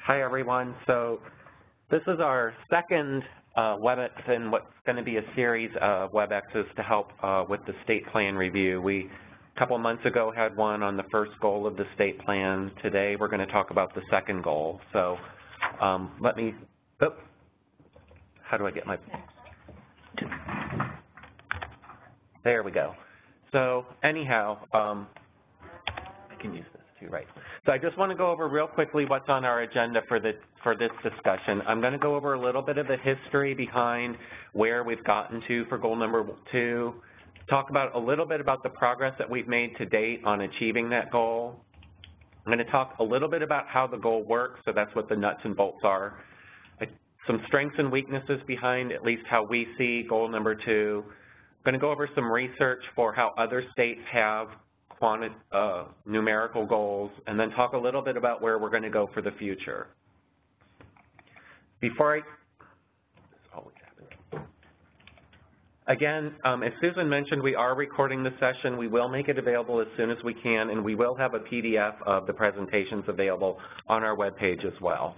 Hi, everyone. So this is our second WebEx in what's going to be a series of WebExes to help with the state plan review. We, a couple months ago, had one on the first goal of the state plan. Today, we're going to talk about the second goal. So let me, how do I get my, there we go. So anyhow, I can use this too, right? So I just want to go over real quickly what's on our agenda for this discussion. I'm going to go over a little bit of the history behind where we've gotten to for goal number 2, talk about a little bit about the progress that we've made to date on achieving that goal. I'm going to talk a little bit about how the goal works, so that's what the nuts and bolts are. Some strengths and weaknesses behind at least how we see goal number 2. I'm going to go over some research for how other states have numerical goals, and then talk a little bit about where we're going to go for the future. Again, as Susan mentioned, we are recording the session. We will make it available as soon as we can, and we will have a PDF of the presentations available on our webpage as well.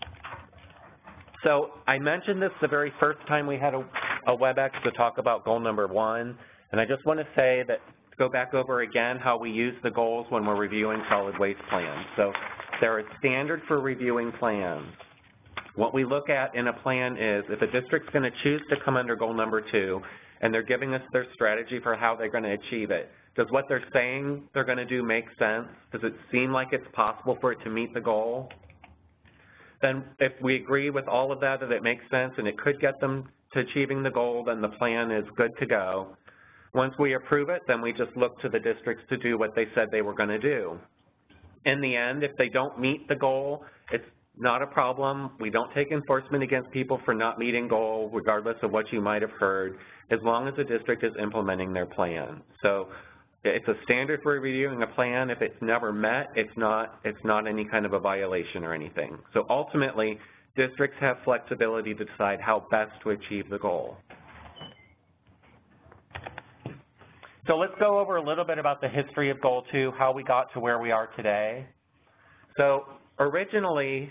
So I mentioned this the very first time we had a WebEx to talk about goal number 1, and I just want to say that go back over again how we use the goals when we're reviewing solid waste plans. So they're a standard for reviewing plans. What we look at in a plan is if a district's going to choose to come under goal number 2 and they're giving us their strategy for how they're going to achieve it, does what they're saying they're going to do make sense? Does it seem like it's possible for it to meet the goal? Then if we agree with all of that, that it makes sense and it could get them to achieving the goal, then the plan is good to go. Once we approve it, then we just look to the districts to do what they said they were going to do. In the end, if they don't meet the goal, it's not a problem. We don't take enforcement against people for not meeting goal, regardless of what you might have heard, as long as the district is implementing their plan. So it's a standard for reviewing a plan. If it's never met, it's not any kind of a violation or anything. So ultimately, districts have flexibility to decide how best to achieve the goal. So let's go over a little bit about the history of Goal 2, how we got to where we are today. So originally,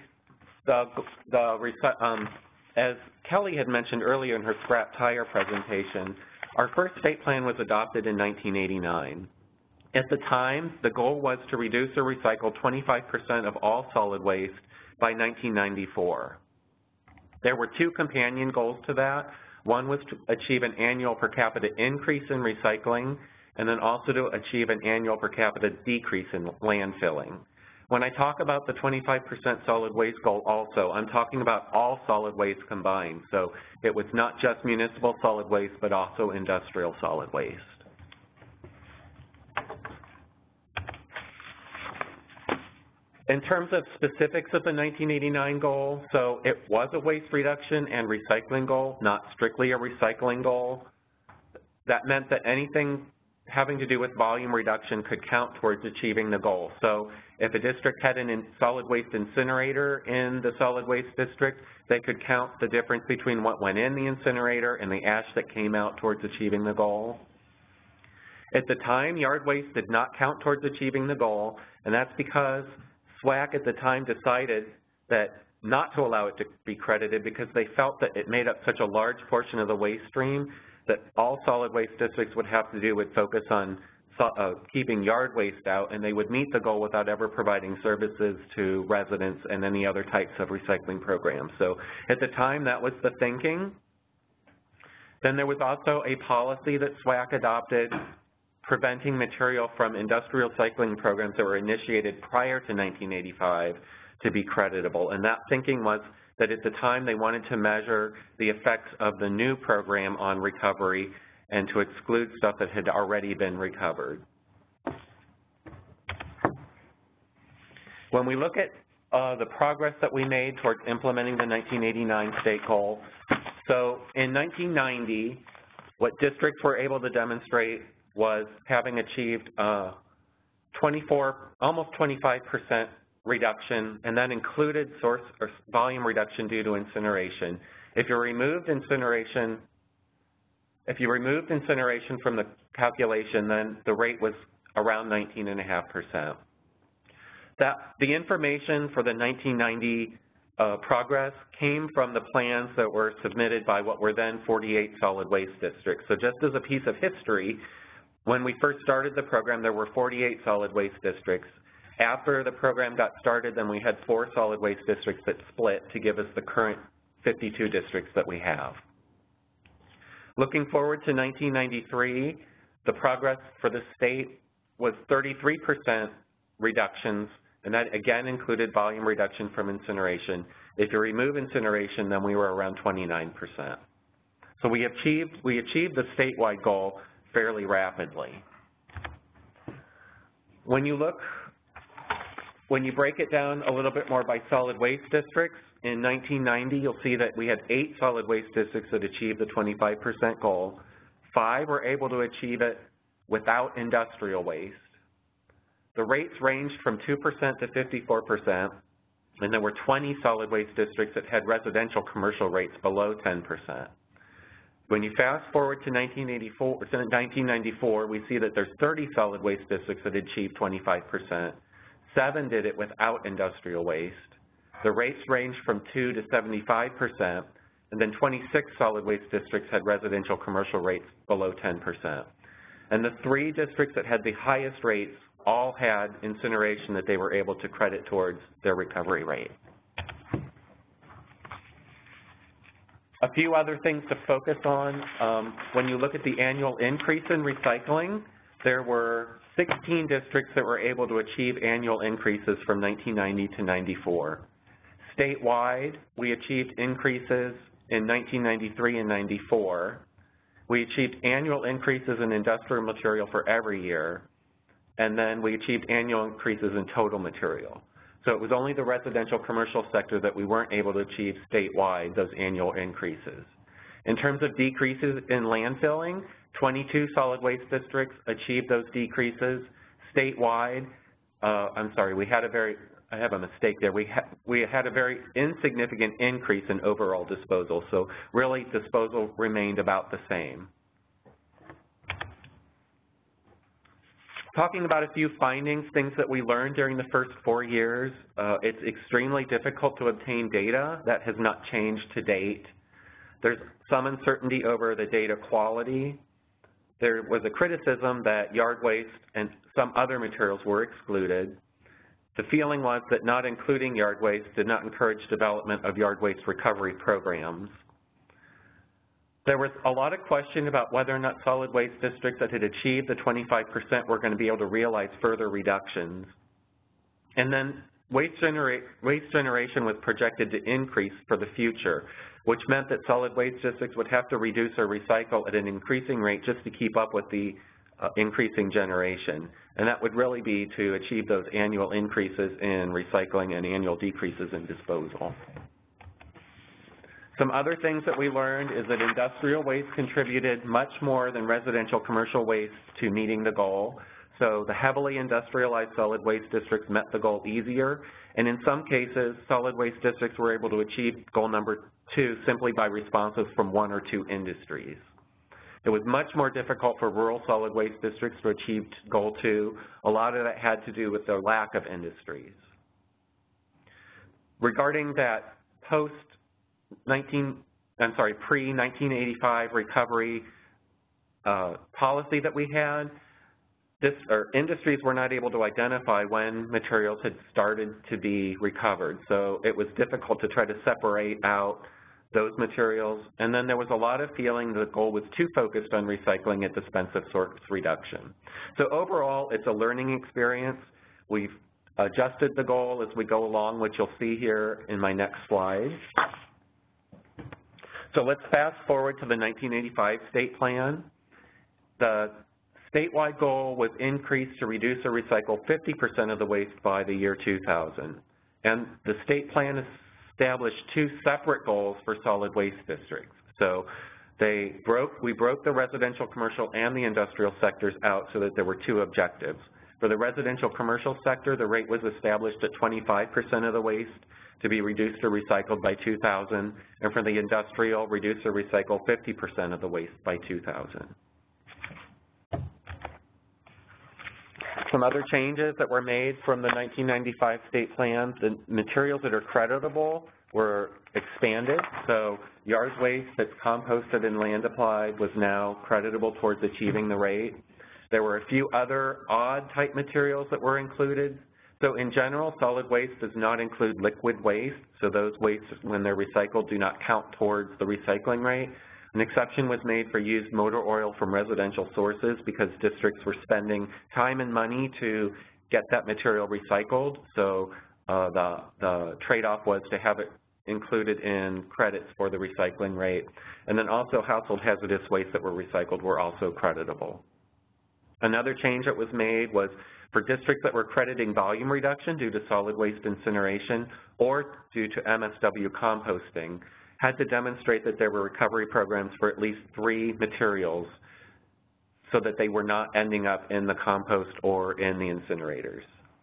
as Kelly had mentioned earlier in her scrap tire presentation, our first state plan was adopted in 1989. At the time, the goal was to reduce or recycle 25% of all solid waste by 1994. There were 2 companion goals to that. One was to achieve an annual per capita increase in recycling, and then also to achieve an annual per capita decrease in landfilling. When I talk about the 25% solid waste goal also, I'm talking about all solid waste combined. So it was not just municipal solid waste, but also industrial solid waste. In terms of specifics of the 1989 goal, so it was a waste reduction and recycling goal, not strictly a recycling goal. That meant that anything having to do with volume reduction could count towards achieving the goal. So if a district had a solid waste incinerator in the solid waste district, they could count the difference between what went in the incinerator and the ash that came out towards achieving the goal. At the time, yard waste did not count towards achieving the goal, and that's because SWAC at the time decided that not to allow it to be credited because they felt that it made up such a large portion of the waste stream that all solid waste districts would have to do with focus on keeping yard waste out, and they would meet the goal without ever providing services to residents and any other types of recycling programs. So at the time, that was the thinking. Then there was also a policy that SWAC adopted preventing material from industrial recycling programs that were initiated prior to 1985 to be creditable. And that thinking was that at the time they wanted to measure the effects of the new program on recovery and to exclude stuff that had already been recovered. When we look at the progress that we made towards implementing the 1989 state goal, so in 1990, what districts were able to demonstrate was having achieved almost 25% reduction, and that included source or volume reduction due to incineration. If you removed incineration from the calculation, then the rate was around 19.5%. The information for the 1990 progress came from the plans that were submitted by what were then 48 solid waste districts. So just as a piece of history, when we first started the program, there were 48 solid waste districts. After the program got started, then we had 4 solid waste districts that split to give us the current 52 districts that we have. Looking forward to 1993, the progress for the state was 33% reductions, and that again included volume reduction from incineration. If you remove incineration, then we were around 29%. So we achieved the statewide goal fairly rapidly. When you break it down a little bit more by solid waste districts, in 1990 you'll see that we had 8 solid waste districts that achieved the 25% goal. 5 were able to achieve it without industrial waste. The rates ranged from 2% to 54%, and there were 20 solid waste districts that had residential commercial rates below 10%. When you fast forward to 1994, we see that there's 30 solid waste districts that achieved 25%. 7 did it without industrial waste. The rates ranged from 2 to 75%, and then 26 solid waste districts had residential commercial rates below 10%. And the 3 districts that had the highest rates all had incineration that they were able to credit towards their recovery rate. A few other things to focus on. When you look at the annual increase in recycling, there were 16 districts that were able to achieve annual increases from 1990 to 94. Statewide, we achieved increases in 1993 and 94. We achieved annual increases in industrial material for every year, and then we achieved annual increases in total material. So it was only the residential commercial sector that we weren't able to achieve statewide those annual increases. In terms of decreases in landfilling, 22 solid waste districts achieved those decreases. Statewide, I have a mistake there. We had a very insignificant increase in overall disposal, so really disposal remained about the same. Talking about a few findings, things that we learned during the first 4 years, it's extremely difficult to obtain data. That has not changed to date. There's some uncertainty over the data quality. There was a criticism that yard waste and some other materials were excluded. The feeling was that not including yard waste did not encourage development of yard waste recovery programs. There was a lot of question about whether or not solid waste districts that had achieved the 25% were going to be able to realize further reductions. And then waste generation was projected to increase for the future, which meant that solid waste districts would have to reduce or recycle at an increasing rate just to keep up with the increasing generation. And that would really be to achieve those annual increases in recycling and annual decreases in disposal. Some other things that we learned is that industrial waste contributed much more than residential commercial waste to meeting the goal. So the heavily industrialized solid waste districts met the goal easier, and in some cases, solid waste districts were able to achieve goal number 2 simply by responses from 1 or 2 industries. It was much more difficult for rural solid waste districts to achieve goal 2. A lot of that had to do with the lack of industries. Regarding that pre-1985 recovery policy that we had, industries were not able to identify when materials had started to be recovered. So it was difficult to try to separate out those materials. And then there was a lot of feeling the goal was too focused on recycling at the expense of source reduction. So overall, it's a learning experience. We've adjusted the goal as we go along, which you'll see here in my next slide. So let's fast forward to the 1985 state plan. The statewide goal was increased to reduce or recycle 50% of the waste by the year 2000. And the state plan established 2 separate goals for solid waste districts. So we broke the residential, commercial, and the industrial sectors out so that there were 2 objectives. For the residential commercial sector, the rate was established at 25% of the waste to be reduced or recycled by 2000, and for the industrial, reduce or recycle 50% of the waste by 2000. Some other changes that were made from the 1995 state plan, the materials that are creditable were expanded. So yard waste that's composted and land applied was now creditable towards achieving the rate. There were a few other odd type materials that were included. So in general, solid waste does not include liquid waste. So those wastes, when they're recycled, do not count towards the recycling rate. An exception was made for used motor oil from residential sources because districts were spending time and money to get that material recycled. So the trade-off was to have it included in credits for the recycling rate. And then also household hazardous waste that were recycled were also creditable. Another change that was made was for districts that were crediting volume reduction due to solid waste incineration or due to MSW composting, had to demonstrate that there were recovery programs for at least 3 materials so that they were not ending up in the compost or in the incinerators.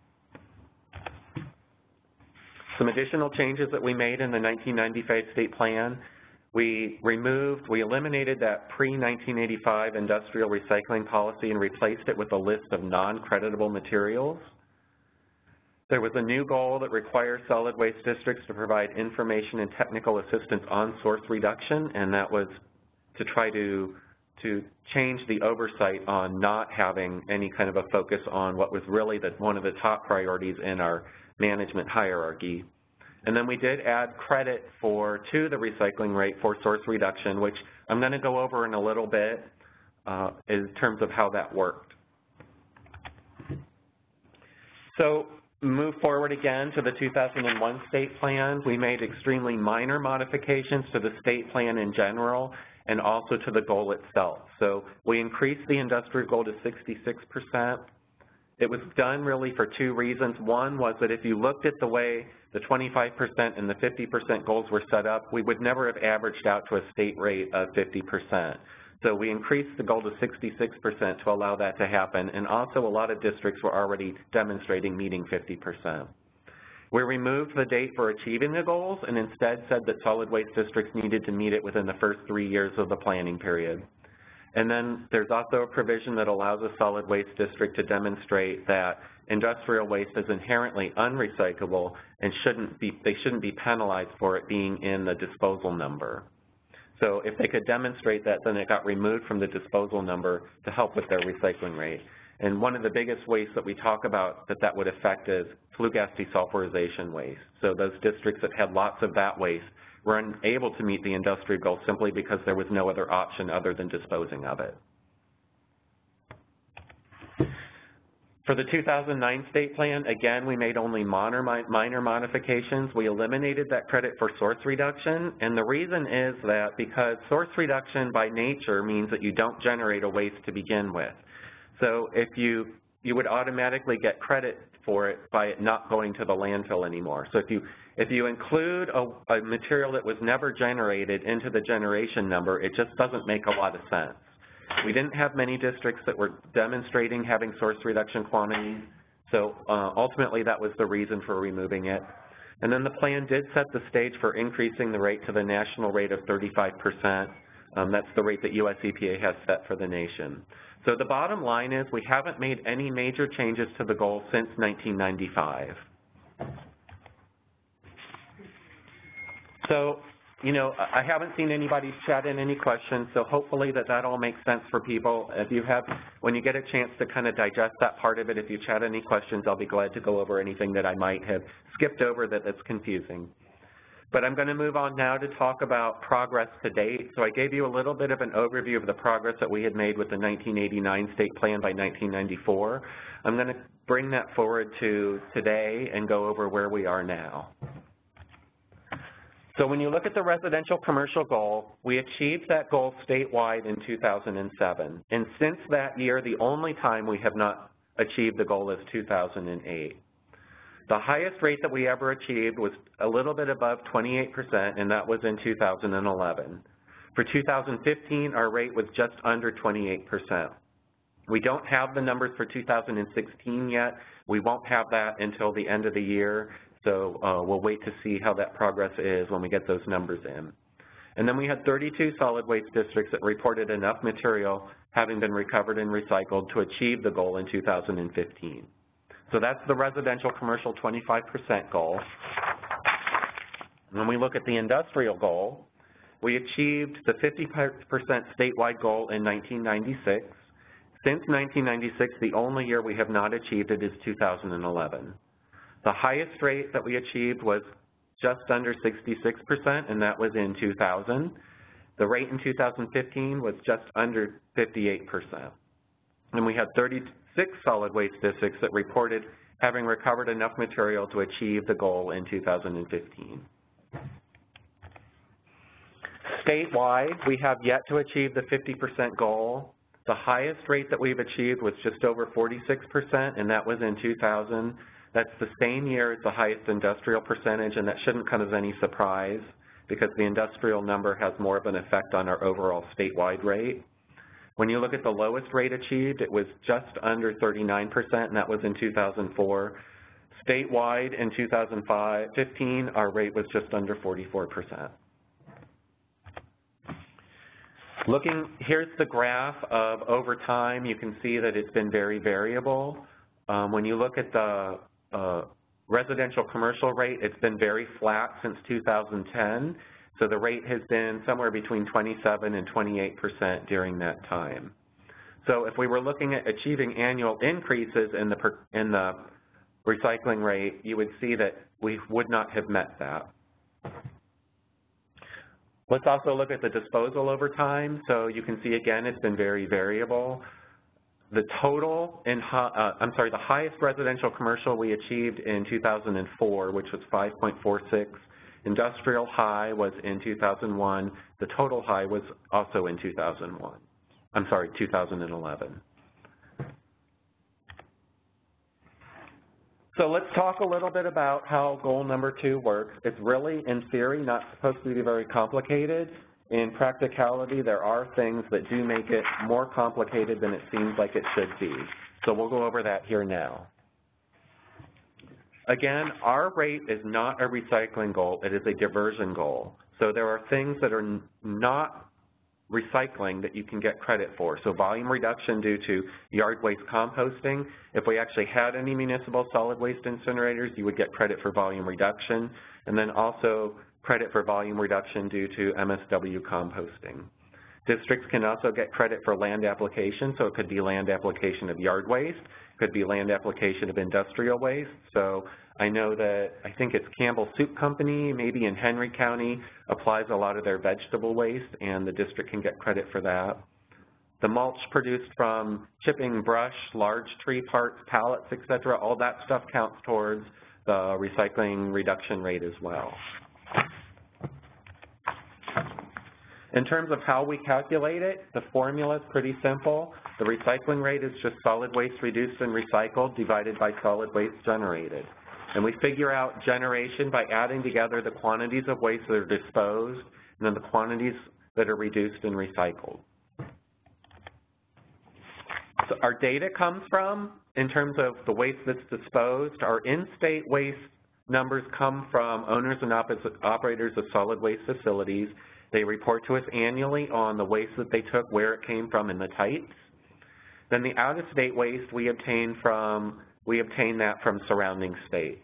Some additional changes that we made in the 1995 state plan, we eliminated that pre-1985 industrial recycling policy and replaced it with a list of non-creditable materials. There was a new goal that requires solid waste districts to provide information and technical assistance on source reduction, and that was to try to change the oversight on not having any kind of a focus on what was really one of the top priorities in our management hierarchy. And then we did add credit to the recycling rate for source reduction, which I'm going to go over in a little bit in terms of how that worked. So move forward again to the 2001 state plan. We made extremely minor modifications to the state plan in general and also to the goal itself. So we increased the industrial goal to 66%. It was done really for 2 reasons. One was that if you looked at the way the 25% and the 50% goals were set up, we would never have averaged out to a state rate of 50%. So we increased the goal to 66% to allow that to happen, and also a lot of districts were already demonstrating meeting 50%. We removed the date for achieving the goals and instead said that solid waste districts needed to meet it within the first 3 years of the planning period. And then there's also a provision that allows a solid waste district to demonstrate that industrial waste is inherently unrecyclable and they shouldn't be penalized for it being in the disposal number. So if they could demonstrate that, then it got removed from the disposal number to help with their recycling rate. And one of the biggest wastes that we talk about that would affect is flue gas desulfurization waste. So those districts that had lots of that waste were unable to meet the industrial goal simply because there was no other option other than disposing of it. For the 2009 state plan, again, we made only minor modifications. We eliminated that credit for source reduction, and the reason is that because source reduction by nature means that you don't generate a waste to begin with. So if you would automatically get credit for it by it not going to the landfill anymore. So if you include a material that was never generated into the generation number, it just doesn't make a lot of sense. We didn't have many districts that were demonstrating having source reduction quantities, so ultimately that was the reason for removing it. And then the plan did set the stage for increasing the rate to the national rate of 35%. That's the rate that US EPA has set for the nation. So the bottom line is we haven't made any major changes to the goal since 1995. So, you know, I haven't seen anybody chat in any questions, so hopefully that all makes sense for people. If you have, when you get a chance to kind of digest that part of it, if you chat any questions, I'll be glad to go over anything that I might have skipped over that's confusing. But I'm going to move on now to talk about progress to date. So I gave you a little bit of an overview of the progress that we had made with the 1989 state plan by 1994. I'm going to bring that forward to today and go over where we are now. So when you look at the residential commercial goal, we achieved that goal statewide in 2007. And since that year, the only time we have not achieved the goal is 2008. The highest rate that we ever achieved was a little bit above 28%, and that was in 2011. For 2015, our rate was just under 28%. We don't have the numbers for 2016 yet. We won't have that until the end of the year. So we'll wait to see how that progress is when we get those numbers in. And then we had 32 solid waste districts that reported enough material having been recovered and recycled to achieve the goal in 2015. So that's the residential commercial 25% goal. When we look at the industrial goal, we achieved the 50% statewide goal in 1996. Since 1996, the only year we have not achieved it is 2011. The highest rate that we achieved was just under 66%, and that was in 2000. The rate in 2015 was just under 58%. And we had 36 solid waste districts that reported having recovered enough material to achieve the goal in 2015. Statewide, we have yet to achieve the 50% goal. The highest rate that we've achieved was just over 46%, and that was in 2000. That's the same year as the highest industrial percentage, and that shouldn't come as any surprise because the industrial number has more of an effect on our overall statewide rate. When you look at the lowest rate achieved, it was just under 39%, and that was in 2004. Statewide in 2015, our rate was just under 44%. Here's the graph of over time. You can see that it's been very variable. When you look at the residential commercial rate, it's been very flat since 2010. So the rate has been somewhere between 27 and 28% during that time. So if we were looking at achieving annual increases in the recycling rate, you would see that we would not have met that. Let's also look at the disposal over time. So you can see again, it's been very variable. The total in, the highest residential commercial we achieved in 2004, which was 5.46. Industrial high was in 2001. The total high was also in 2011. So let's talk a little bit about how goal number 2 works. It's really, in theory, not supposed to be very complicated. In practicality, there are things that do make it more complicated than it seems like it should be. So we'll go over that here now. Again, our rate is not a recycling goal, it is a diversion goal. So there are things that are not recycling that you can get credit for. So volume reduction due to yard waste composting. If we actually had any municipal solid waste incinerators, you would get credit for volume reduction, and then also credit for volume reduction due to MSW composting. Districts can also get credit for land application, so it could be land application of yard waste, could be land application of industrial waste. So I know that, I think it's Campbell Soup Company, maybe in Henry County, applies a lot of their vegetable waste, and the district can get credit for that. The mulch produced from chipping brush, large tree parts, pallets, etc., all that stuff counts towards the recycling reduction rate as well. In terms of how we calculate it, the formula is pretty simple. The recycling rate is just solid waste reduced and recycled divided by solid waste generated. And we figure out generation by adding together the quantities of waste that are disposed and then the quantities that are reduced and recycled. So our data comes from, in terms of the waste that's disposed, our in-state waste numbers come from owners and operators of solid waste facilities. They report to us annually on the waste that they took, where it came from, and the types. Then the out-of-state waste we obtain that from surrounding states.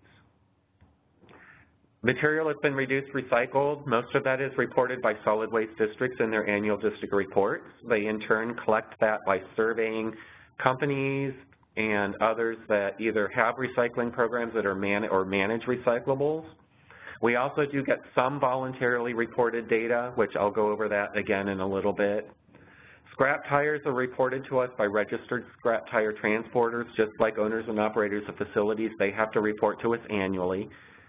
Material has been reduced, recycled. Most of that is reported by solid waste districts in their annual district reports. They in turn collect that by surveying companies and others that either have recycling programs that are manage recyclables. We also do get some voluntarily reported data, which I'll go over that again in a little bit. Scrap tires are reported to us by registered scrap tire transporters, just like owners and operators of facilities. They have to report to us annually.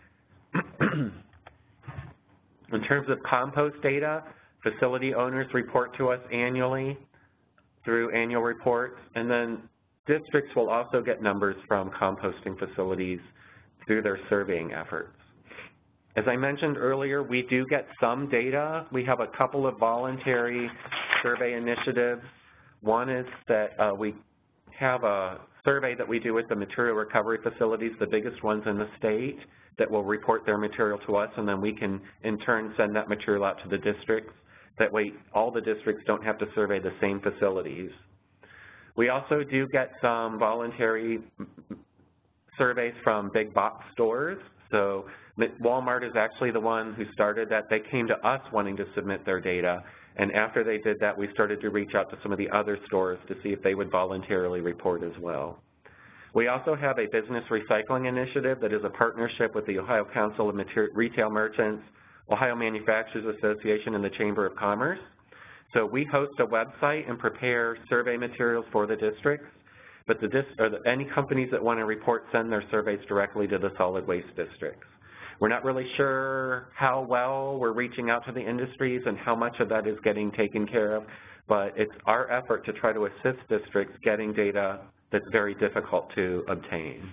In terms of compost data, facility owners report to us annually through annual reports, and then districts will also get numbers from composting facilities through their surveying efforts. As I mentioned earlier, we do get some data. We have a couple of voluntary survey initiatives. One is that we have a survey that we do with the material recovery facilities, the biggest ones in the state. that will report their material to us, and then we can, in turn, send that material out to the districts. That way, all the districts don't have to survey the same facilities. We also do get some voluntary surveys from big box stores. So Walmart is actually the one who started that. They came to us wanting to submit their data, and after they did that, we started to reach out to some of the other stores to see if they would voluntarily report as well. We also have a business recycling initiative that is a partnership with the Ohio Council of Retail Merchants, Ohio Manufacturers Association, and the Chamber of Commerce. So we host a website and prepare survey materials for the districts, but any companies that want to report send their surveys directly to the solid waste districts. We're not really sure how well we're reaching out to the industries and how much of that is getting taken care of, but it's our effort to try to assist districts getting data that's very difficult to obtain.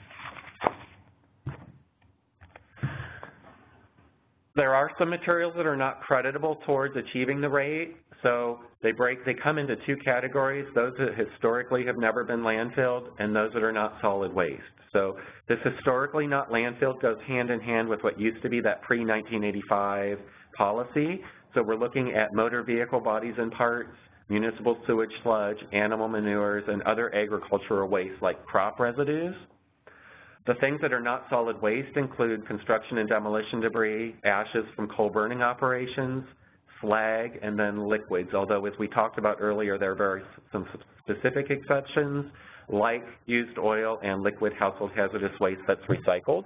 There are some materials that are not creditable towards achieving the rate, so they come into two categories, those that historically have never been landfilled and those that are not solid waste. So this historically not landfilled goes hand in hand with what used to be that pre-1985 policy. So we're looking at motor vehicle bodies and parts, municipal sewage sludge, animal manures, and other agricultural waste like crop residues. The things that are not solid waste include construction and demolition debris, ashes from coal burning operations, slag, and then liquids, although as we talked about earlier, there are some specific exceptions like used oil and liquid household hazardous waste that's recycled.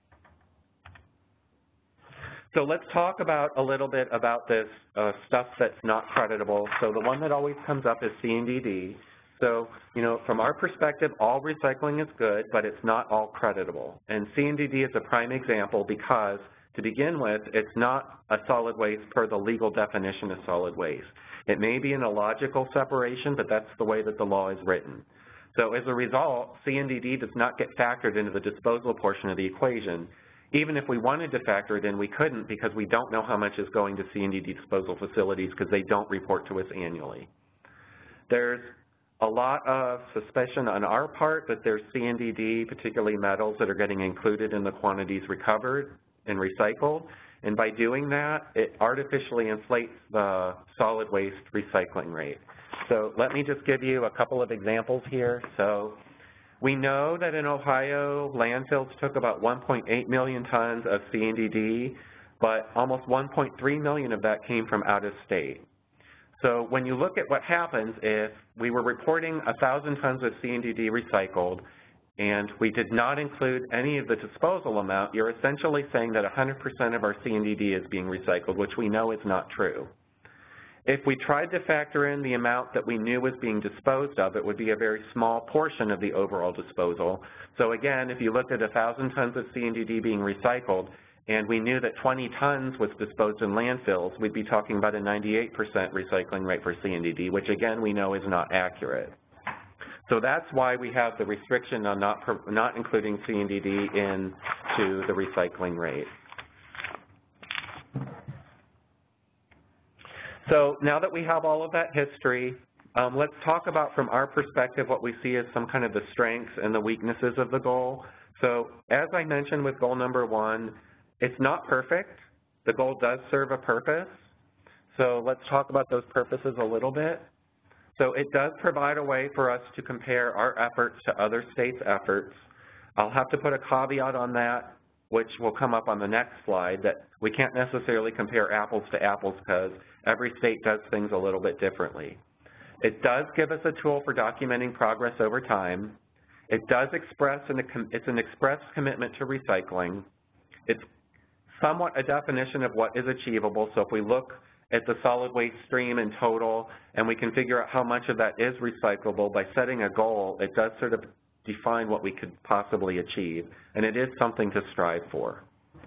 So let's talk about a little bit about this stuff that's not creditable. So the one that always comes up is C&DD. So, from our perspective, all recycling is good, but it's not all creditable. And C&DD is a prime example because, to begin with, it's not a solid waste per the legal definition of solid waste. It may be in a logical separation, but that's the way that the law is written. So as a result, C&DD does not get factored into the disposal portion of the equation. Even if we wanted to factor it in, we couldn't because we don't know how much is going to C&DD disposal facilities because they don't report to us annually. There's a lot of suspicion on our part that there's C&DD, particularly metals, that are getting included in the quantities recovered and recycled, and by doing that, it artificially inflates the solid waste recycling rate. So let me just give you a couple of examples here. So we know that in Ohio, landfills took about 1.8 million tons of C&DD, but almost 1.3 million of that came from out of state. So when you look at what happens if we were reporting 1,000 tons of C&DD recycled and we did not include any of the disposal amount, you're essentially saying that 100% of our C&DD is being recycled, which we know is not true. If we tried to factor in the amount that we knew was being disposed of, it would be a very small portion of the overall disposal. So again, if you looked at 1,000 tons of C&DD being recycled, and we knew that 20 tons was disposed in landfills, we'd be talking about a 98% recycling rate for C&DD, which again we know is not accurate. So that's why we have the restriction on not including C&DD into the recycling rate. So now that we have all of that history, let's talk about from our perspective what we see as some kind of the strengths and the weaknesses of the goal. So as I mentioned with goal number 1, it's not perfect. The goal does serve a purpose. So let's talk about those purposes a little bit. So it does provide a way for us to compare our efforts to other states' efforts. I'll have to put a caveat on that, which will come up on the next slide, that we can't necessarily compare apples to apples because every state does things a little bit differently. It does give us a tool for documenting progress over time. It does express, it's an express commitment to recycling. It's somewhat a definition of what is achievable. So if we look at the solid waste stream in total and we can figure out how much of that is recyclable by setting a goal, it does sort of define what we could possibly achieve, and it is something to strive for.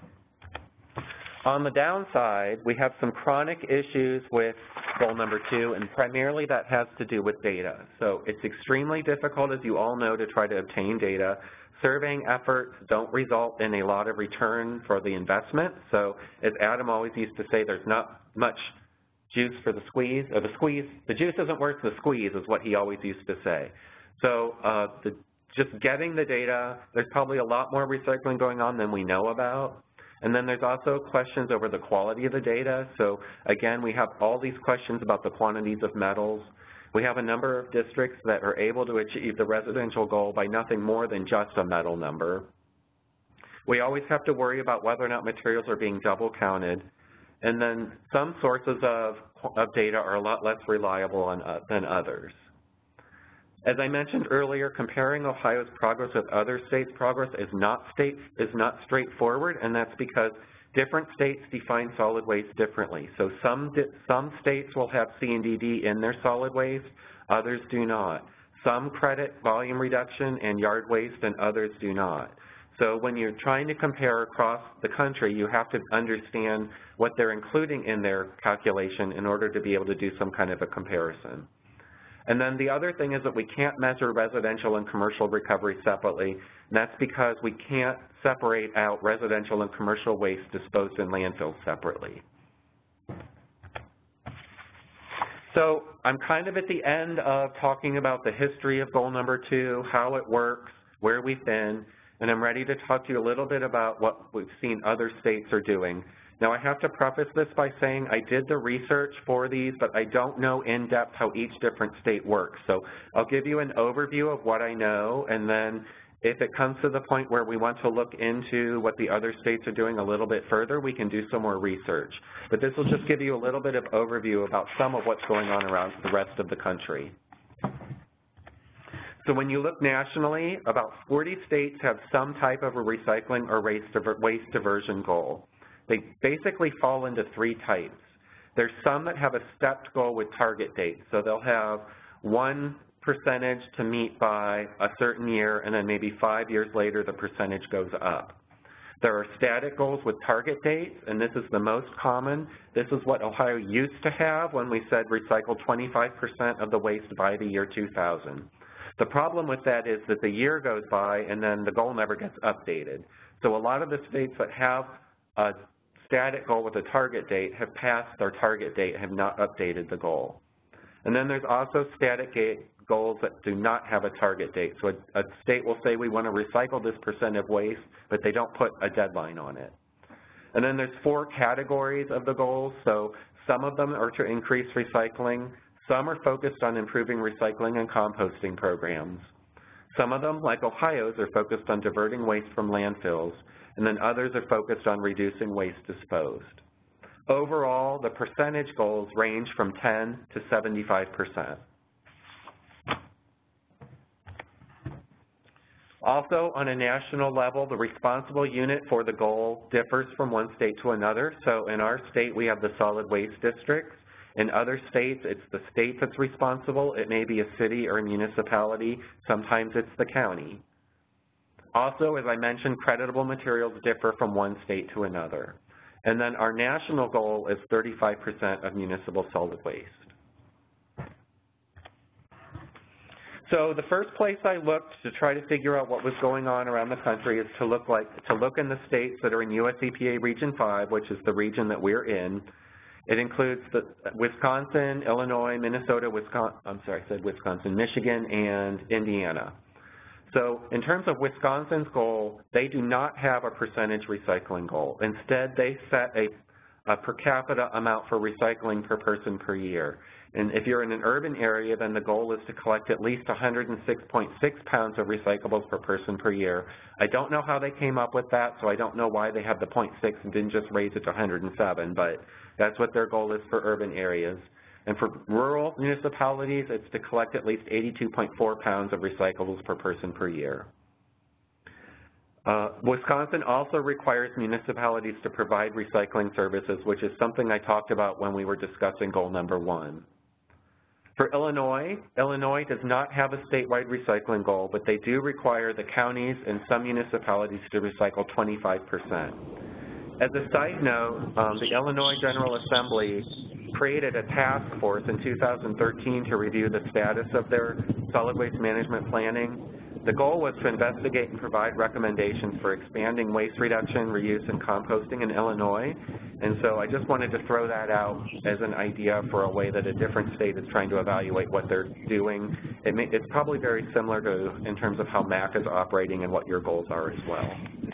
On the downside, we have some chronic issues with goal number 2, and primarily that has to do with data. So it's extremely difficult, as you all know, to try to obtain data. Surveying efforts don't result in a lot of return for the investment. So as Adam always used to say, there's not much juice for the squeeze, or the juice isn't worth the squeeze is what he always used to say. So the just getting the data, there's probably a lot more recycling going on than we know about. And then there's also questions over the quality of the data. So again, we have all these questions about the quantities of metals. We have a number of districts that are able to achieve the residential goal by nothing more than just a metal number. We always have to worry about whether or not materials are being double counted. And then some sources of data are a lot less reliable than others. As I mentioned earlier, comparing Ohio's progress with other states' progress is not straightforward, and that's because different states define solid waste differently. So some states will have C&DD in their solid waste, others do not. Some credit volume reduction and yard waste, and others do not. So when you're trying to compare across the country, you have to understand what they're including in their calculation in order to be able to do some kind of a comparison. And then the other thing is that we can't measure residential and commercial recovery separately, and that's because we can't separate out residential and commercial waste disposed in landfills separately. So I'm kind of at the end of talking about the history of goal number 2, how it works, where we've been, and I'm ready to talk to you a little bit about what we've seen other states are doing. Now, I have to preface this by saying I did the research for these, but I don't know in depth how each different state works. So I'll give you an overview of what I know, and then if it comes to the point where we want to look into what the other states are doing a little bit further, we can do some more research. But this will just give you a little bit of overview about some of what's going on around the rest of the country. So when you look nationally, about 40 states have some type of a recycling or waste diversion goal. They basically fall into 3 types. There's some that have a stepped goal with target dates. So they'll have 1% to meet by a certain year, and then maybe 5 years later the percentage goes up. There are static goals with target dates, and this is the most common. This is what Ohio used to have when we said recycle 25% of the waste by the year 2000. The problem with that is that the year goes by and then the goal never gets updated. So a lot of the states that have a static goal with a target date have passed their target date and have not updated the goal. And then there's also static goals that do not have a target date. So a state will say we want to recycle this % of waste, but they don't put a deadline on it. And then there's 4 categories of the goals. So some of them are to increase recycling. Some are focused on improving recycling and composting programs. Some of them, like Ohio's, are focused on diverting waste from landfills, and then others are focused on reducing waste disposed. Overall, the percentage goals range from 10 to 75%. Also, on a national level, the responsible unit for the goal differs from one state to another. So in our state, we have the solid waste districts. In other states, it's the state that's responsible. It may be a city or a municipality. Sometimes it's the county. Also, as I mentioned, creditable materials differ from one state to another. And then our national goal is 35% of municipal solid waste. So the first place I looked to try to figure out what was going on around the country is to look in the states that are in US EPA Region 5, which is the region that we're in. It includes Wisconsin, Illinois, Minnesota, Michigan, and Indiana. So in terms of Wisconsin's goal, they do not have a percentage recycling goal. Instead, they set a per capita amount for recycling per person per year. And if you're in an urban area, then the goal is to collect at least 106.6 pounds of recyclables per person per year. I don't know how they came up with that, so I don't know why they have the 0.6 and didn't just raise it to 107, but that's what their goal is for urban areas. And for rural municipalities, it's to collect at least 82.4 pounds of recyclables per person per year. Wisconsin also requires municipalities to provide recycling services, which is something I talked about when we were discussing goal number 1. For Illinois, Illinois does not have a statewide recycling goal, but they do require the counties and some municipalities to recycle 25%. As a side note, the Illinois General Assembly created a task force in 2013 to review the status of their solid waste management planning. The goal was to investigate and provide recommendations for expanding waste reduction, reuse, and composting in Illinois. And so I just wanted to throw that out as an idea for a way that a different state is trying to evaluate what they're doing. It's probably very similar to in terms of how MAC is operating and what your goals are as well.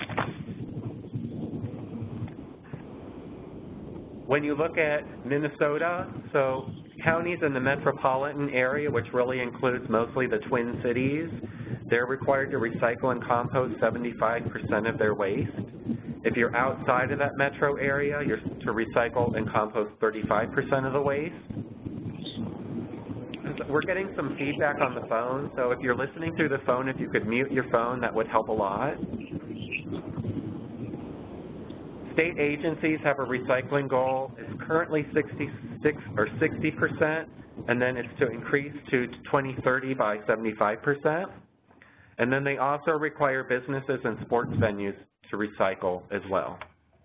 When you look at Minnesota, so counties in the metropolitan area, which really includes mostly the Twin Cities, they're required to recycle and compost 75% of their waste. If you're outside of that metro area, you're to recycle and compost 35% of the waste. We're getting some feedback on the phone, so if you're listening through the phone, if you could mute your phone, that would help a lot. State agencies have a recycling goal. It's currently 60%, and then it's to increase to 2030 by 75%. And then they also require businesses and sports venues to recycle as well.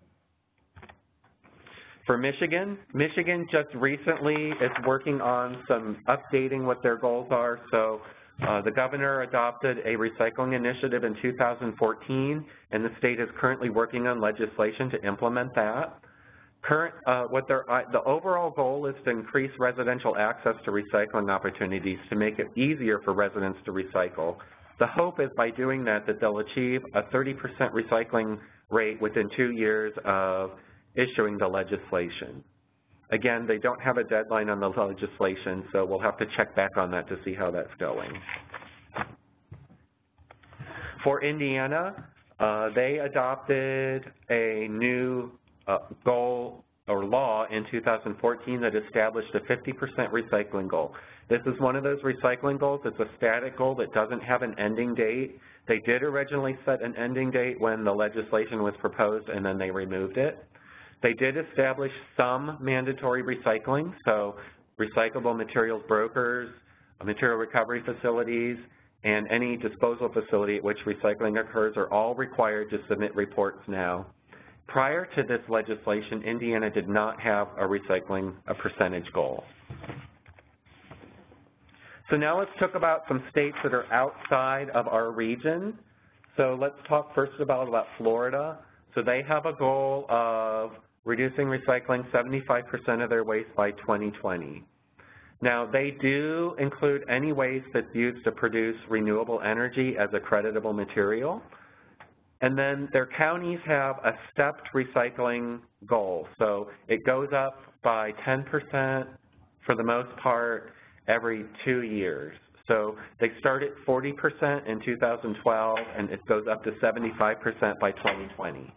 For Michigan, Michigan just recently is working on some updating what their goals are. So the governor adopted a recycling initiative in 2014, and the state is currently working on legislation to implement that. The overall goal is to increase residential access to recycling opportunities to make it easier for residents to recycle. The hope is by doing that they'll achieve a 30% recycling rate within 2 years of issuing the legislation. Again, they don't have a deadline on the legislation, so we'll have to check back on that to see how that's going. For Indiana, they adopted a new goal or law in 2014 that established a 50% recycling goal. This is one of those recycling goals. It's a static goal that doesn't have an ending date. They did originally set an ending date when the legislation was proposed, and then they removed it. They did establish some mandatory recycling, so recyclable materials brokers, material recovery facilities, and any disposal facility at which recycling occurs are all required to submit reports now. Prior to this legislation, Indiana did not have a percentage goal. So now let's talk about some states that are outside of our region. So let's talk first about Florida. So they have a goal of reducing recycling 75% of their waste by 2020. Now, they do include any waste that's used to produce renewable energy as a creditable material. And then their counties have a stepped recycling goal. So it goes up by 10% for the most part every 2 years. So they start at 40% in 2012, and it goes up to 75% by 2020.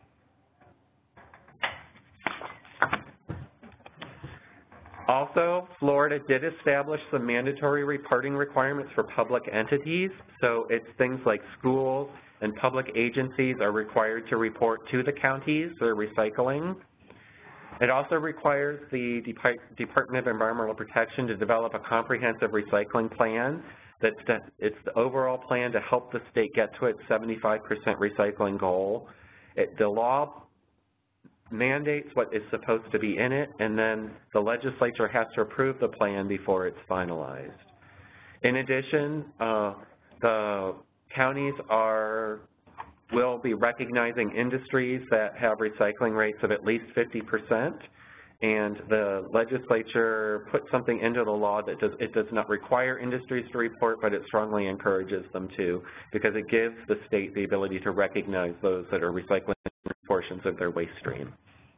Also, Florida did establish some mandatory reporting requirements for public entities. So it's things like schools and public agencies are required to report to the counties their recycling. It also requires the Department of Environmental Protection to develop a comprehensive recycling plan. It's the overall plan to help the state get to its 75% recycling goal. The law mandates what is supposed to be in it, and then the legislature has to approve the plan before it's finalized. In addition, the counties will be recognizing industries that have recycling rates of at least 50%, and the legislature put something into the law that it does not require industries to report, but it strongly encourages them to, because it gives the state the ability to recognize those that are recycling portions of their waste stream.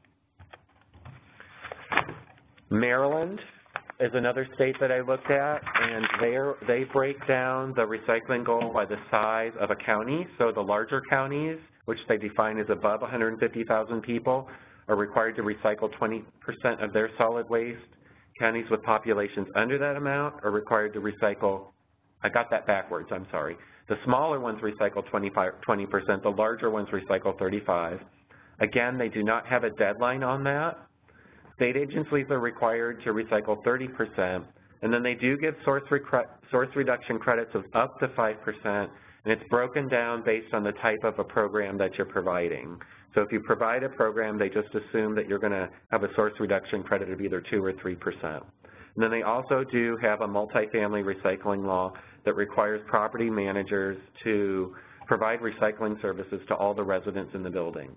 Maryland is another state that I looked at, and they break down the recycling goal by the size of a county. So the larger counties, which they define as above 150,000 people, are required to recycle 20% of their solid waste. Counties with populations under that amount are required to recycle, I got that backwards, I'm sorry. The smaller ones recycle 20%, the larger ones recycle 35%. Again, they do not have a deadline on that. State agencies are required to recycle 30%, and then they do give source reduction credits of up to 5%, and it's broken down based on the type of a program that you're providing. So if you provide a program, they just assume that you're going to have a source reduction credit of either 2 or 3%. And then they also do have a multifamily recycling law that requires property managers to provide recycling services to all the residents in the buildings.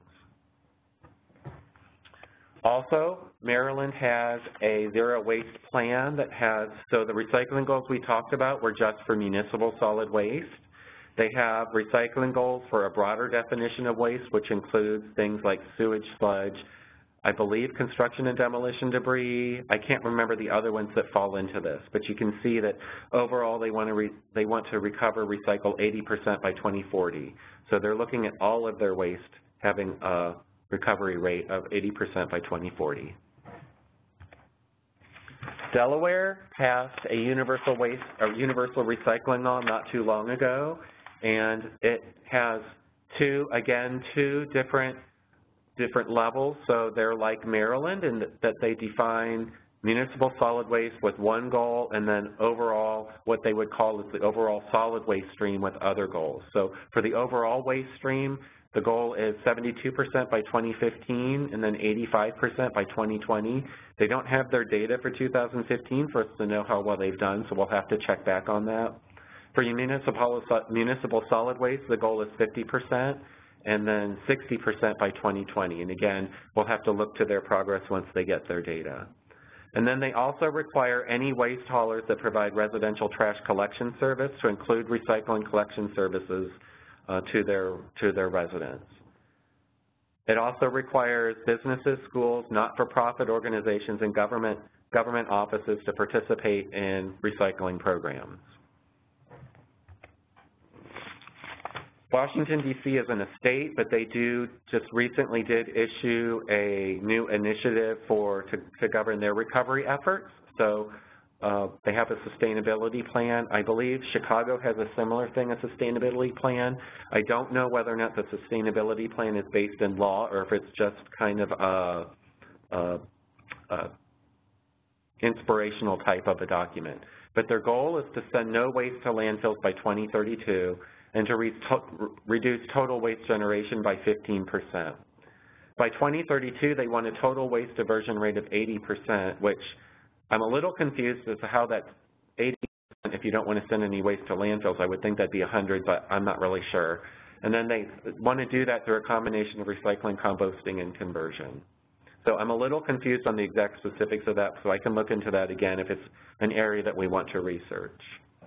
Also, Maryland has a zero waste plan that has, so the recycling goals we talked about were just for municipal solid waste. They have recycling goals for a broader definition of waste, which includes things like sewage, sludge, I believe construction and demolition debris. I can't remember the other ones that fall into this, but you can see that overall they want to recover, recycle 80% by 2040. So they're looking at all of their waste having a recovery rate of 80% by 2040. Delaware passed a universal recycling law not too long ago, and it has two different levels. So they're like Maryland in that they define municipal solid waste with one goal, and then overall what they would call is the overall solid waste stream with other goals. So for the overall waste stream, the goal is 72% by 2015 and then 85% by 2020. They don't have their data for 2015 for us to know how well they've done, so we'll have to check back on that. For municipal solid waste, the goal is 50% and then 60% by 2020. And again, we'll have to look to their progress once they get their data. And then they also require any waste haulers that provide residential trash collection service to include recycling collection services to their residents. It also requires businesses, schools, not-for-profit organizations, and government offices to participate in recycling programs. Washington, D.C. isn't a state, but they just recently did issue a new initiative to govern their recovery efforts. So they have a sustainability plan. I believe Chicago has a similar thing, a sustainability plan. I don't know whether or not the sustainability plan is based in law or if it's just kind of a inspirational type of a document. But their goal is to send no waste to landfills by 2032 and to reduce total waste generation by 15%. By 2032, they want a total waste diversion rate of 80%, which I'm a little confused as to how that's 80% if you don't want to send any waste to landfills. I would think that'd be 100, but I'm not really sure. And then they want to do that through a combination of recycling, composting, and conversion. So I'm a little confused on the exact specifics of that, so I can look into that again if it's an area that we want to research.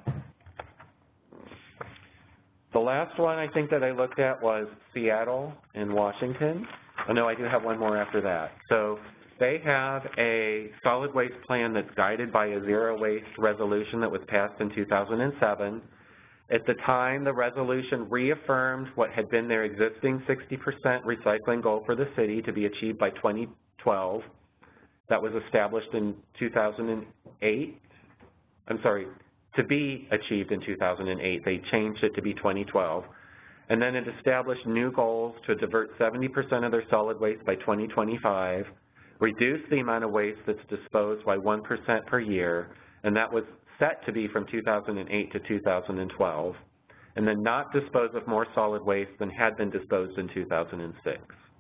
The last one I think that I looked at was Seattle and Washington. Oh no, I do have one more after that. So they have a solid waste plan that's guided by a zero waste resolution that was passed in 2007. At the time, the resolution reaffirmed what had been their existing 60% recycling goal for the city to be achieved by 2012. That was established in 2008. I'm sorry, to be achieved in 2008. They changed it to be 2012. And then it established new goals to divert 70% of their solid waste by 2025, reduce the amount of waste that's disposed by 1% per year, and that was set to be from 2008 to 2012, and then not dispose of more solid waste than had been disposed in 2006.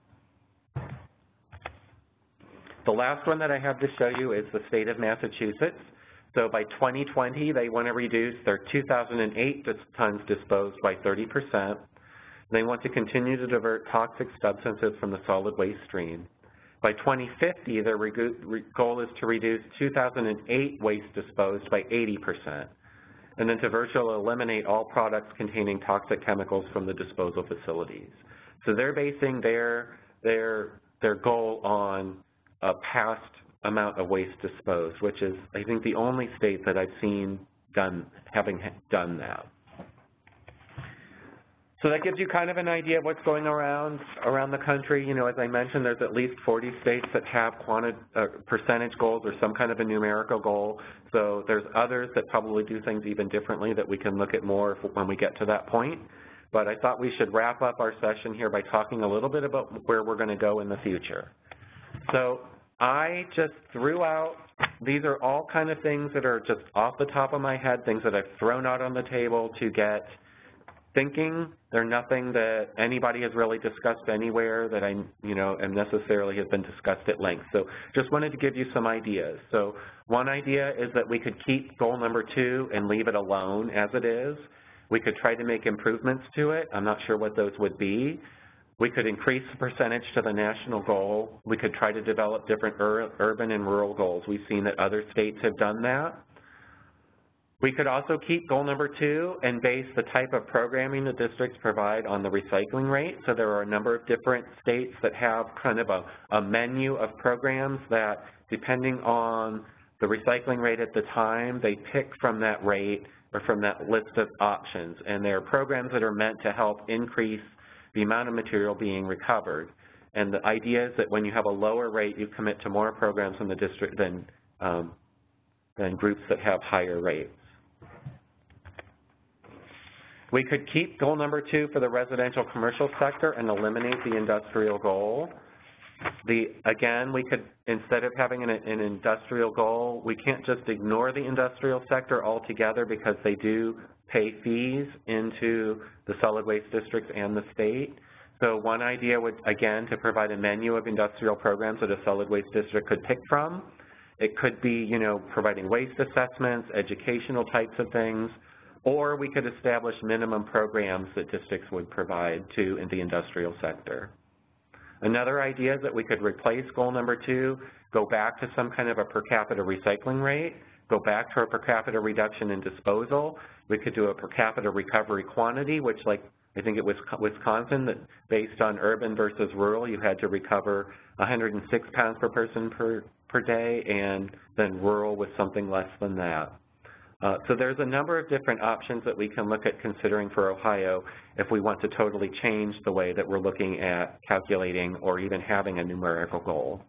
The last one that I have to show you is the state of Massachusetts. So by 2020, they want to reduce their 2008 tons disposed by 30%. They want to continue to divert toxic substances from the solid waste stream. By 2050, their goal is to reduce 2008 waste disposed by 80%, and then to virtually eliminate all products containing toxic chemicals from the disposal facilities. So they're basing their goal on a past amount of waste disposed, which is, I think, the only state that I've seen having done that. So that gives you kind of an idea of what's going around the country. You know, as I mentioned, there's at least 40 states that have percentage goals or some kind of a numerical goal. So there's others that probably do things even differently that we can look at more when we get to that point. But I thought we should wrap up our session here by talking a little bit about where we're going to go in the future. So I just threw out, these are all kind of things that are just off the top of my head, things that I've thrown out on the table to get thinking. They're nothing that anybody has really discussed anywhere that and necessarily has been discussed at length. So just wanted to give you some ideas. So one idea is that we could keep goal number 2 and leave it alone as it is. We could try to make improvements to it. I'm not sure what those would be. We could increase the percentage to the national goal. We could try to develop different urban and rural goals. We've seen that other states have done that. We could also keep goal number 2 and base the type of programming the districts provide on the recycling rate. So there are a number of different states that have kind of a menu of programs that, depending on the recycling rate at the time, they pick from that rate or from that list of options. And there are programs that are meant to help increase the amount of material being recovered. And the idea is that when you have a lower rate, you commit to more programs in the district than groups that have higher rates. We could keep goal number 2 for the residential commercial sector and eliminate the industrial goal. Again, we could, instead of having an industrial goal, we can't just ignore the industrial sector altogether because they do pay fees into the solid waste districts and the state. So one idea would, again, to provide a menu of industrial programs that a solid waste district could pick from. It could be, providing waste assessments, educational types of things, or we could establish minimum programs that districts would provide in the industrial sector. Another idea is that we could replace goal number 2, go back to some kind of a per capita recycling rate, go back to a per capita reduction in disposal. We could do a per capita recovery quantity, which, like I think it was Wisconsin, that based on urban versus rural, you had to recover 106 pounds per person per day, and then rural was something less than that. So there's a number of different options that we can look at considering for Ohio if we want to totally change the way that we're looking at calculating or even having a numerical goal.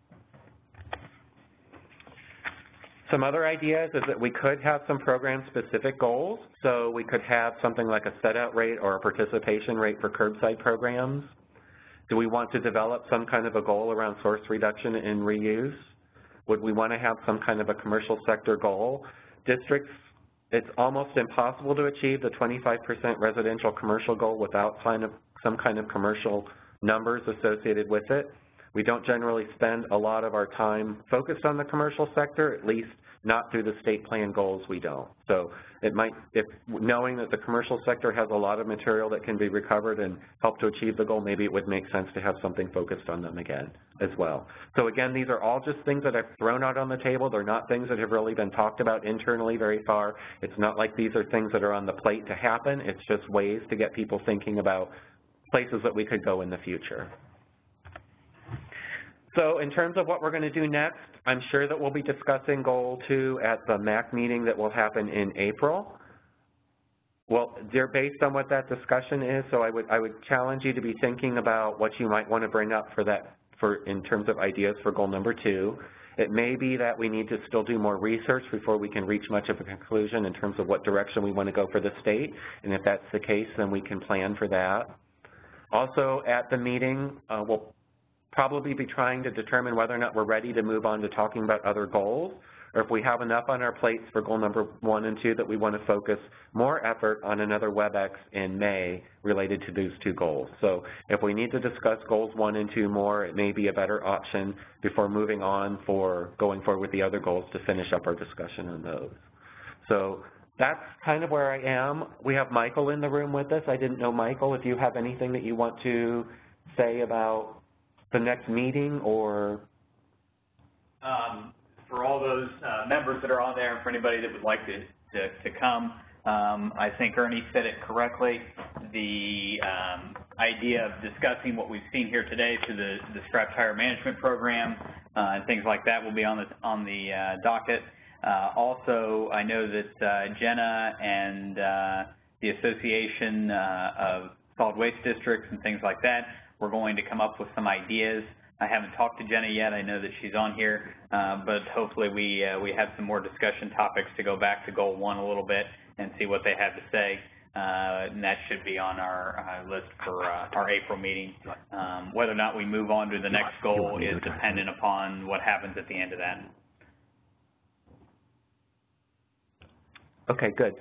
Some other ideas is that we could have some program-specific goals. So we could have something like a set-out rate or a participation rate for curbside programs. Do we want to develop some kind of a goal around source reduction and reuse? Would we want to have some kind of a commercial sector goal? Districts, it's almost impossible to achieve the 25% residential commercial goal without some kind of commercial numbers associated with it. We don't generally spend a lot of our time focused on the commercial sector, at least not through the state plan goals, we don't. So it might, knowing that the commercial sector has a lot of material that can be recovered and help to achieve the goal, maybe it would make sense to have something focused on them again as well. So again, these are all just things that I've thrown out on the table. They're not things that have really been talked about internally very far. It's not like these are things that are on the plate to happen. It's just ways to get people thinking about places that we could go in the future. So in terms of what we're going to do next, I'm sure that we'll be discussing Goal 2 at the MAC meeting that will happen in April. Well, they're based on what that discussion is, so I would challenge you to be thinking about what you might want to bring up in terms of ideas for Goal number 2. It may be that we need to still do more research before we can reach much of a conclusion in terms of what direction we want to go for the state, and if that's the case, then we can plan for that. Also, at the meeting, we'll probably be trying to determine whether or not we're ready to move on to talking about other goals, or if we have enough on our plates for goal number 1 and 2 that we want to focus more effort on another WebEx in May related to those 2 goals. So if we need to discuss goals 1 and 2 more, it may be a better option before moving on for going forward with the other goals to finish up our discussion on those. So that's kind of where I am. We have Michael in the room with us. I didn't know, Michael, if you have anything that you want to say about the next meeting, or for all those members that are on there, and for anybody that would like to come, I think Ernie said it correctly. The idea of discussing what we've seen here today through the scrap tire management program and things like that will be on the docket. Also, I know that Jenna and the Association of Solid Waste Districts and things like that, we're going to come up with some ideas. I haven't talked to Jenna yet. I know that she's on here, but hopefully we have some more discussion topics to go back to Goal 1 a little bit and see what they have to say. And that should be on our list for our April meeting. Whether or not we move on to the next goal is dependent upon what happens at the end of that. Okay, good.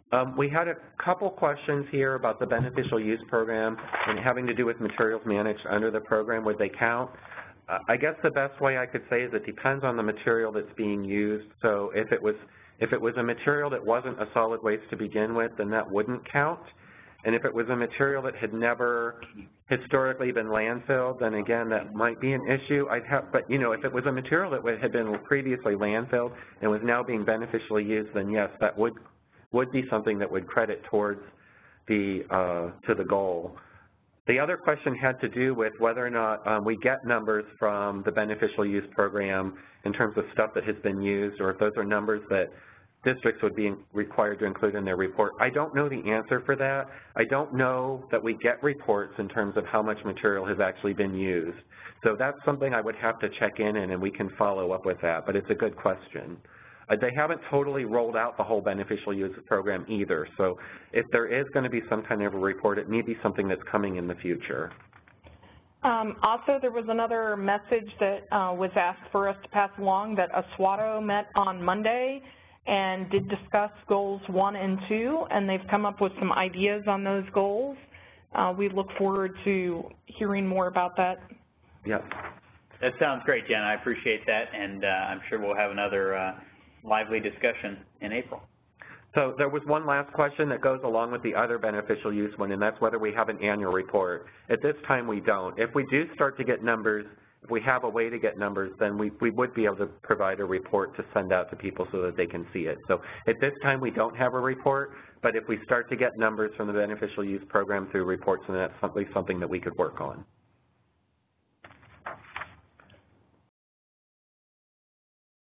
We had a couple questions here about the beneficial use program and having to do with materials managed under the program. Would they count? I guess the best way I could say is it depends on the material that's being used. So if it was a material that wasn't a solid waste to begin with, then that wouldn't count. And if it was a material that had never historically been landfilled, then again, that might be an issue. But you know, if it was a material that had been previously landfilled and was now being beneficially used, then yes, that would be something that would credit towards the to the goal. The other question had to do with whether or not we get numbers from the beneficial use program in terms of stuff that has been used, or if those are numbers that districts would be required to include in their report. I don't know the answer for that. I don't know that we get reports in terms of how much material has actually been used. So that's something I would have to check in and we can follow up with that, but it's a good question. They haven't totally rolled out the whole beneficial use program either, so if there is going to be some kind of a report, it may be something that's coming in the future. Also, there was another message that was asked for us to pass along, that Oswego met on Monday and did discuss goals 1 and 2, and they've come up with some ideas on those goals. We look forward to hearing more about that. Yes. That sounds great, Jen. I appreciate that, and I'm sure we'll have another lively discussion in April. So there was one last question that goes along with the other beneficial use one, and that's whether we have an annual report. At this time, we don't. If we do start to get numbers, if we have a way to get numbers, then we would be able to provide a report to send out to people so that they can see it. So at this time, we don't have a report, but if we start to get numbers from the beneficial use program through reports, then that's something that we could work on.